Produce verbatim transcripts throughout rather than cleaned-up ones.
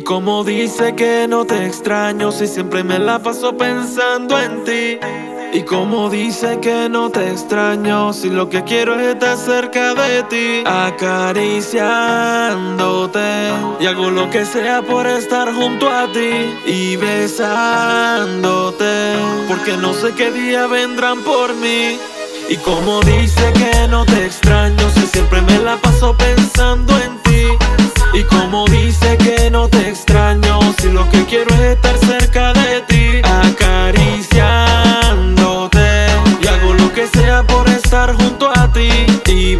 como dice que no te extraño si siempre me la paso pensando en ti. Y como dice que no te extraño si lo que quiero es estar cerca de ti, acariciándote, y hago lo que sea por estar junto a ti y besándote, porque no sé qué día vendrán por mí. Y como dice que no te extraño si siempre me la paso pensando en ti. Y como dice que no te extraño si lo que quiero es estar cerca de ti, acariciándote, y hago lo que sea por estar junto a ti y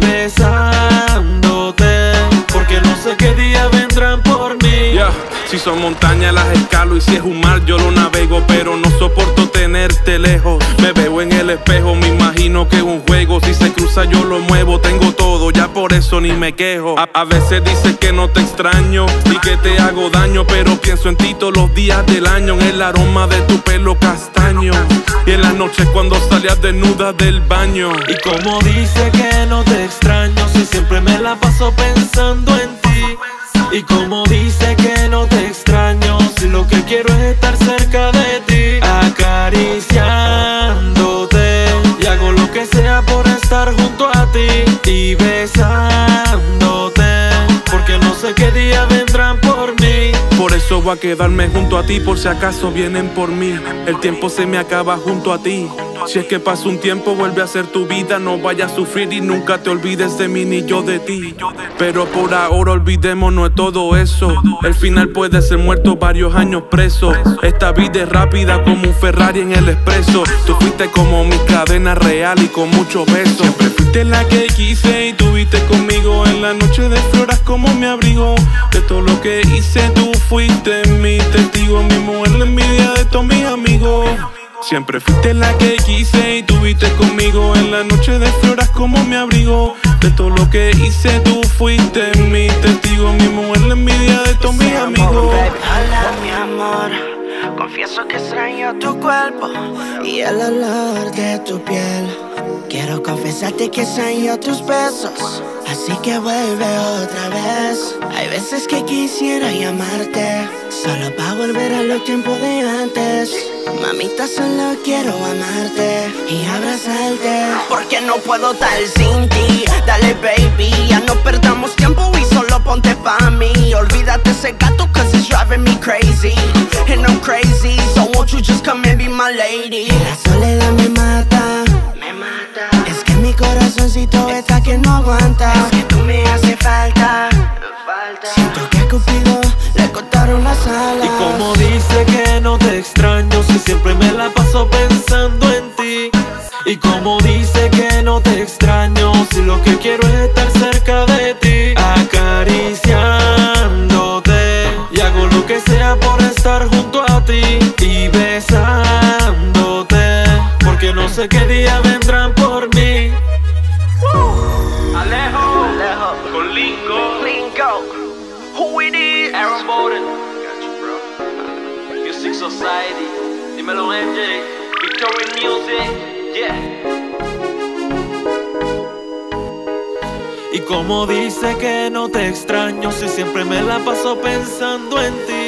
besándote, porque no sé qué día vendrán por mí. Yeah. Si son montañas las escalo y si es un mar yo lo navego, pero no soporto tenerte lejos. Me veo en el espejo, me imagino que es un juego. Si se cruza yo lo muevo, tengo todo, ya por eso ni me quejo. A, a veces dices que no te extraño y que te hago daño, pero pienso en ti todos los días del año, en el aroma de tu pelo castaño y en las noches cuando salías desnuda del baño. Y como dice que no te extraño si siempre me la paso pensando en ti. Y como dice que no te extraño si lo que quiero es estar cerca de ti, acariciándote, y hago lo que sea por estar junto a ti y besándote, porque no sé qué día vendrán por mí. Por eso voy a quedarme junto a ti por si acaso vienen por mí. El tiempo se me acaba junto a ti. Si es que pasa un tiempo vuelve a ser tu vida, no vayas a sufrir y nunca te olvides de mí ni yo de ti. Pero por ahora olvidémonos de todo eso. El final puede ser muerto, varios años preso. Esta vida es rápida como un Ferrari en el expreso. Tú fuiste como mi cadena real y con muchos besos. Siempre fuiste la que quise y tuviste conmigo en la noche de floras como mi abrigo. De todo lo que hice tú fuiste mi testigo, mi mujer, la envidia de todos mis amigos. Siempre fuiste la que quise y tuviste conmigo en la noche de floras como mi abrigo. De todo lo que hice tú fuiste mi testigo, mi mujer, la envidia de todos mis amigos. Hola mi amor, confieso que extraño tu cuerpo y el olor de tu piel. Quiero confesarte que extraño tus besos, así que vuelve otra vez. Hay veces que quisiera llamarte solo para volver a los tiempos de antes. Mamita, solo quiero amarte y abrazarte, porque no puedo estar sin ti. Dale baby, ya no perdamos tiempo y solo ponte pa' mí. Olvídate ese gato cause it's driving me crazy, and I'm crazy, so won't you just come and be my lady. La soledad me mata, me mata. Es que mi corazoncito está que no aguanta. Es que tú me hace falta, falta. Siento que a Cupido le cortaron las alas. Y como dice que no te extraño si siempre me la paso pensando en ti. Y como dice que no te extraño si lo que quiero es estar cerca de ti, acariciándote, y hago lo que sea por estar junto a ti y besándote, porque no sé qué día vendrán por mí. Alejo, Alejo, con Linko, Linko, who it is? Aaron Bowden, Music Society, dímelo M J, Victorian Music, yeah. Y como dice que no te extraño si siempre me la paso pensando en ti.